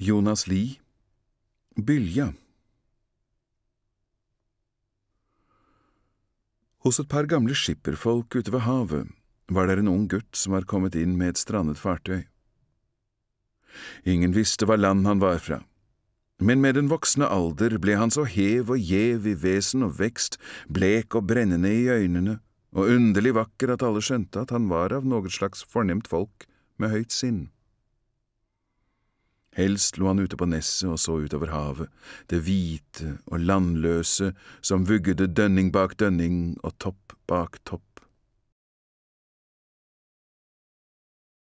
Jonas Lie, Bylja. Hos et par gamle skipperfolk ute ved havet var der en ung gutt som var kommet inn med et strandet fartøy. Ingen visste hva land han var fra, men med den voksne alder ble han så hev og gjev i vesen og vekst, blek og brennende i øynene, og underlig vakker at alle skjønte at han var av noe slags fornemt folk med høyt sinn. Helst lå han ute på nesset og så utover havet, det hvite og landløse som vuggede dønning bak dønning og topp bak topp.